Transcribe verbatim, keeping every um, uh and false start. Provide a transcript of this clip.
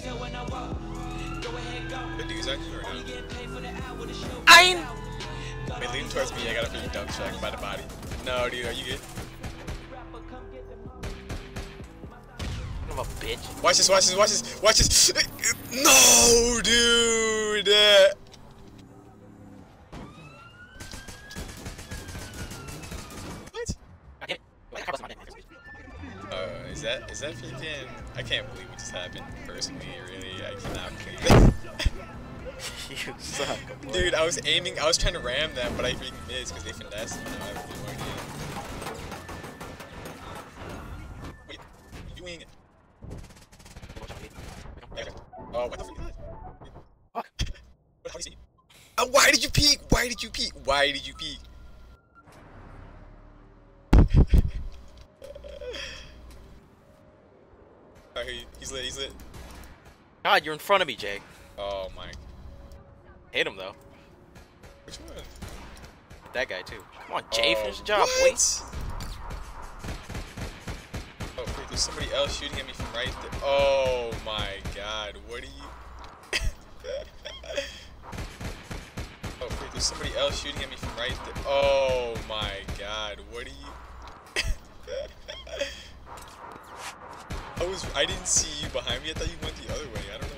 The dude's on you or no? I'm. They lean towards me. I got a pretty dump check by the body. No, dude, are you good? Son of a bitch. Watch this, watch this, watch this, watch this. No, dude. What? Uh, is that is that freaking? I can't believe what just happened. Personally, really, I cannot believe it. You suck. Boy. Dude, I was aiming. I was trying to ram them, but I freaking missed because they finessed me. Now I have no idea. Wait, what are you doing? Oh, what the fuck? Fuck. What? How do you see? Uh, why did you peek? Why did you peek? Why did you peek? Alright, he's lit. He's lit. God, you're in front of me, Jay. Oh my. Hit him though. Which one? That guy too. Come on, Jay, Oh, finish the job, what? boy. Oh, wait, there's somebody else shooting at me from right there. Oh my god, what are you? Oh, wait, there's somebody else shooting at me from right there. Oh my god, what are you? I was, I didn't see you behind me. I thought you went the other way. I don't know.